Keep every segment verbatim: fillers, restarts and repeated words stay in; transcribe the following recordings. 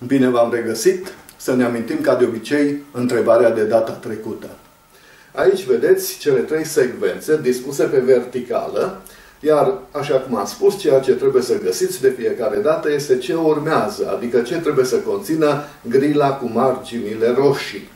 Bine v-am regăsit! Să ne amintim ca de obicei întrebarea de data trecută. Aici vedeți cele trei secvențe dispuse pe verticală, iar, așa cum am spus, ceea ce trebuie să găsiți de fiecare dată este ce urmează, adică ce trebuie să conțină grila cu marginile roșii.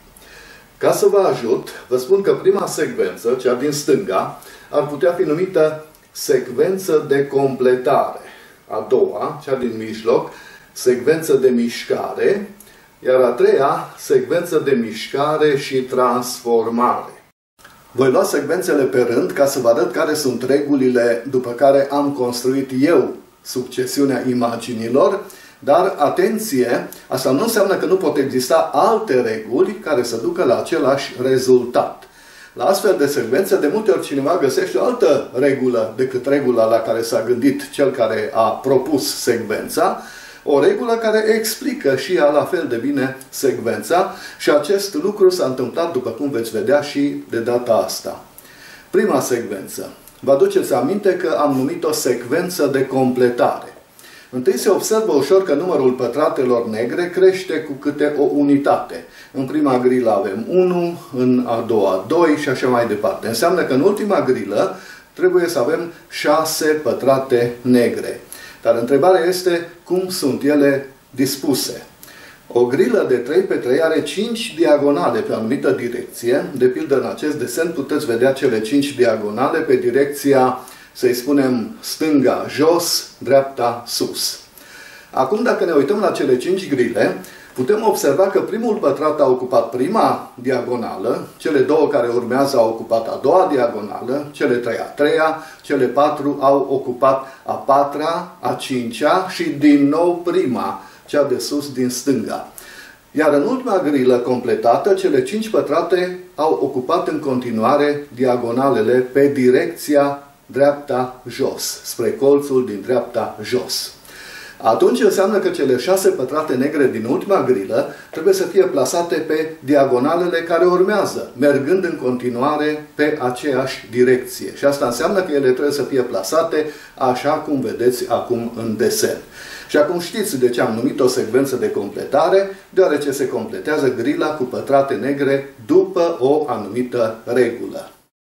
Ca să vă ajut, vă spun că prima secvență, cea din stânga, ar putea fi numită secvență de completare. A doua, cea din mijloc, secvență de mișcare, iar a treia, secvență de mișcare și transformare. Voi lua secvențele pe rând ca să vă arăt care sunt regulile după care am construit eu succesiunea imaginilor, dar, atenție, asta nu înseamnă că nu pot exista alte reguli care să ducă la același rezultat. La astfel de secvențe, de multe ori cineva găsește o altă regulă decât regula la care s-a gândit cel care a propus secvența, o regulă care explică și ea la fel de bine secvența și acest lucru s-a întâmplat, după cum veți vedea, și de data asta. Prima secvență. Vă aduceți aminte că am numit-o secvență de completare. Întâi se observă ușor că numărul pătratelor negre crește cu câte o unitate. În prima grilă avem unu, în a doua doi și așa mai departe. Înseamnă că în ultima grilă trebuie să avem șase pătrate negre. Dar întrebarea este cum sunt ele dispuse. O grilă de trei pe trei are cinci diagonale pe o anumită direcție. De pildă, în acest desen puteți vedea cele cinci diagonale pe direcția, să-i spunem, stânga jos, dreapta sus. Acum, dacă ne uităm la cele cinci grile, putem observa că primul pătrat a ocupat prima diagonală, cele două care urmează au ocupat a doua diagonală, cele trei a treia, cele patru au ocupat a patra, a cincea și din nou prima, cea de sus din stânga. Iar în ultima grilă completată, cele cinci pătrate au ocupat în continuare diagonalele pe direcția dreapta-jos, spre colțul din dreapta-jos. Atunci înseamnă că cele șase pătrate negre din ultima grilă trebuie să fie plasate pe diagonalele care urmează, mergând în continuare pe aceeași direcție. Și asta înseamnă că ele trebuie să fie plasate așa cum vedeți acum în desen. Și acum știți de ce am numit o secvență de completare, deoarece se completează grila cu pătrate negre după o anumită regulă.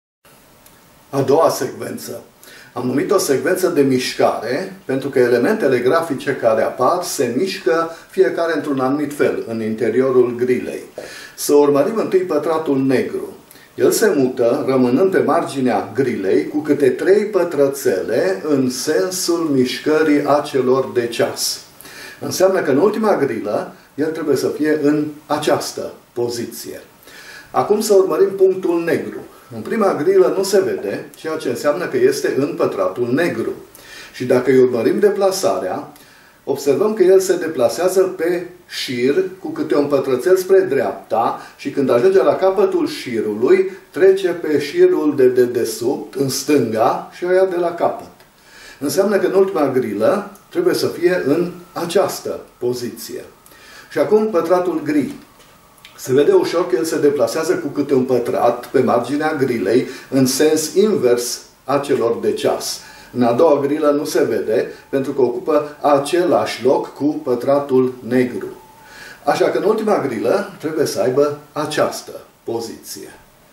A doua secvență. Am numit o secvență de mișcare, pentru că elementele grafice care apar se mișcă fiecare într-un anumit fel în interiorul grilei. Să urmărim întâi pătratul negru. El se mută, rămânând pe marginea grilei, cu câte trei pătrățele în sensul mișcării acelor de ceas. Înseamnă că în ultima grilă, el trebuie să fie în această poziție. Acum să urmărim punctul negru. În prima grilă nu se vede, ceea ce înseamnă că este în pătratul negru. Și dacă îi urmărim deplasarea, observăm că el se deplasează pe șir cu câte un pătrățel spre dreapta și când ajunge la capătul șirului, trece pe șirul de dedesubt, în stânga, și o ia de la capăt. Înseamnă că în ultima grilă trebuie să fie în această poziție. Și acum pătratul gri. Se vede ușor că el se deplasează cu câte un pătrat pe marginea grilei în sens invers a celor de ceas. În a doua grilă nu se vede pentru că ocupă același loc cu pătratul negru. Așa că în ultima grilă trebuie să aibă această poziție.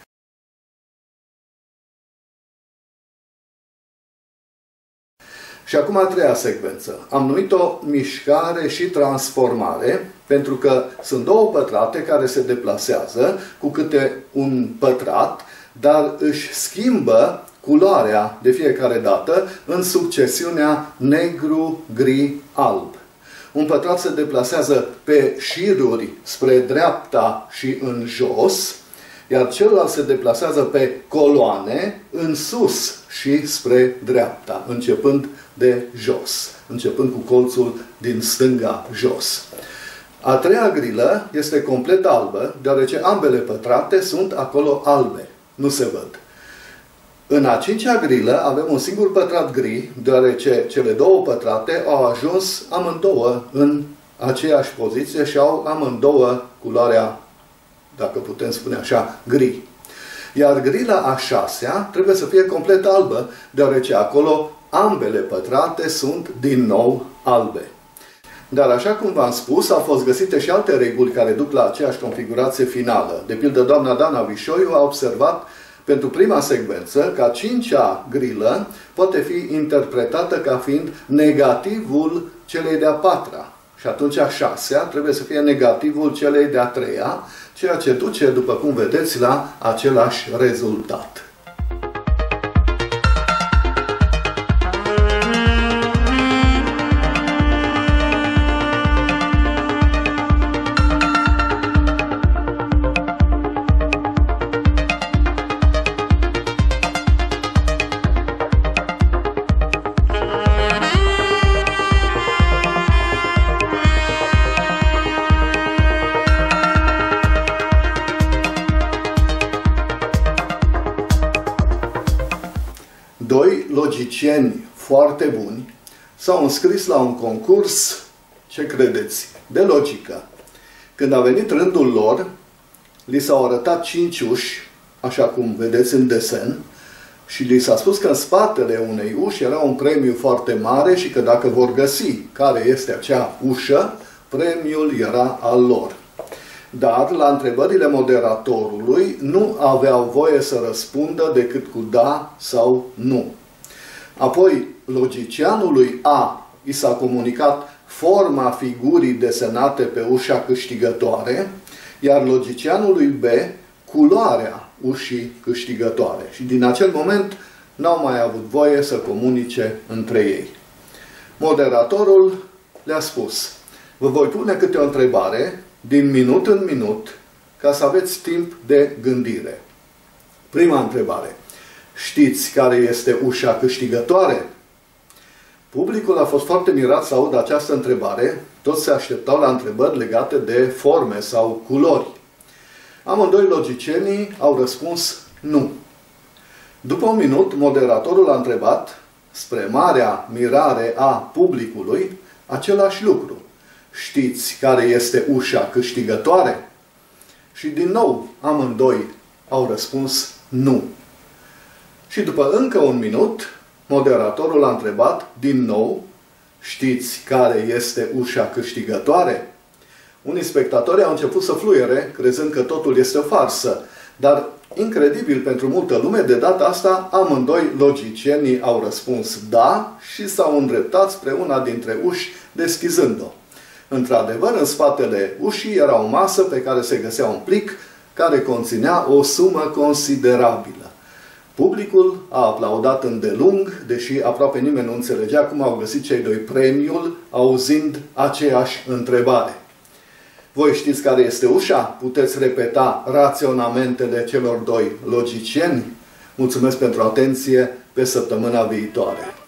Și acum a treia secvență. Am numit-o mișcare și transformare, pentru că sunt două pătrate care se deplasează cu câte un pătrat, dar își schimbă culoarea de fiecare dată în succesiunea negru, gri, alb. Un pătrat se deplasează pe șiruri spre dreapta și în jos, iar celălalt se deplasează pe coloane în sus și spre dreapta, începând de jos, începând cu colțul din stânga jos. A treia grilă este complet albă, deoarece ambele pătrate sunt acolo albe, nu se văd. În a cincea grilă avem un singur pătrat gri, deoarece cele două pătrate au ajuns amândouă în aceeași poziție și au amândouă culoarea, dacă putem spune așa, gri. Iar grila a șasea trebuie să fie complet albă, deoarece acolo ambele pătrate sunt din nou albe. Dar așa cum v-am spus, au fost găsite și alte reguli care duc la aceeași configurație finală. De pildă, doamna Dana Vișoiu a observat pentru prima secvență că a cincea grilă poate fi interpretată ca fiind negativul celei de-a patra. Și atunci a șasea trebuie să fie negativul celei de-a treia, ceea ce duce, după cum vedeți, la același rezultat. Doi logicieni foarte buni s-au înscris la un concurs, ce credeți, de logică. Când a venit rândul lor, li s-au arătat cinci uși, așa cum vedeți în desen, și li s-a spus că în spatele unei uși era un premiu foarte mare și că dacă vor găsi care este acea ușă, premiul era al lor. Dar, la întrebările moderatorului, nu aveau voie să răspundă decât cu da sau nu. Apoi, logicianului A i s-a comunicat forma figurii desenate pe ușa câștigătoare, iar logicianului B culoarea ușii câștigătoare. Și din acel moment n-au mai avut voie să comunice între ei. Moderatorul le-a spus: vă voi pune câte o întrebare din minut în minut, ca să aveți timp de gândire. Prima întrebare. Știți care este ușa câștigătoare? Publicul a fost foarte mirat să audă această întrebare. Toți se așteptau la întrebări legate de forme sau culori. Amândoi logicienii au răspuns nu. După un minut, moderatorul a întrebat, spre marea mirare a publicului, același lucru. Știți care este ușa câștigătoare? Și din nou, amândoi au răspuns nu. Și după încă un minut, moderatorul a întrebat din nou, știți care este ușa câștigătoare? Unii spectatori au început să fluiere, crezând că totul este o farsă. Dar, incredibil pentru multă lume, de data asta, amândoi logicienii au răspuns da și s-au îndreptat spre una dintre uși, deschizând-o. Într-adevăr, în spatele ușii era o masă pe care se găsea un plic care conținea o sumă considerabilă. Publicul a aplaudat îndelung, deși aproape nimeni nu înțelegea cum au găsit cei doi premiul, auzind aceeași întrebare. Voi știți care este ușa? Puteți repeta raționamentele celor doi logicieni? Mulțumesc pentru atenție, pe săptămâna viitoare!